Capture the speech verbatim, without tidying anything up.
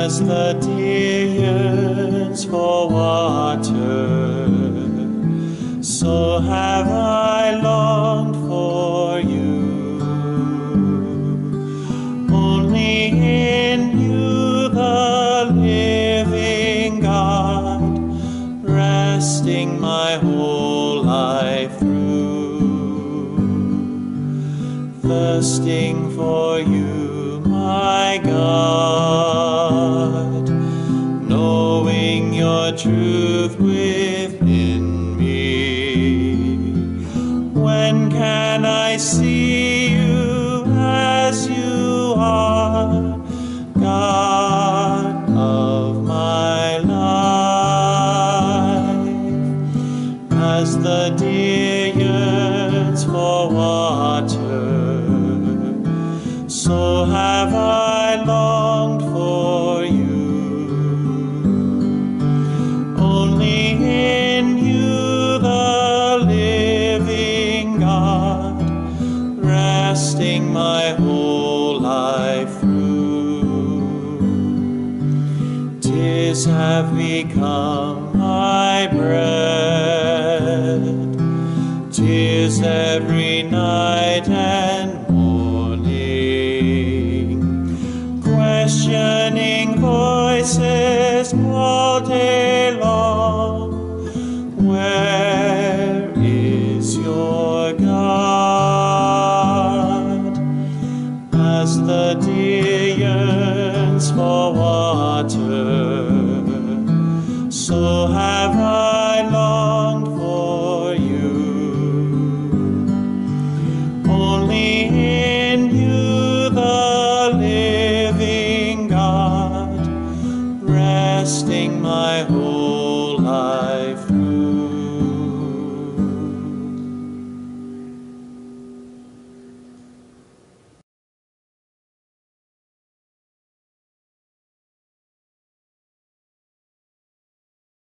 As the deer yearns for water, so have I longed for you. Only in you, the living God, resting my whole life through, thirsting for you, my God, knowing your truth within me. When can I see you as you are, God of my life? As the deer yearns for water, so have I longed for you. Only in you, the living God, resting my whole life through. Tears have become my bread, tears every night and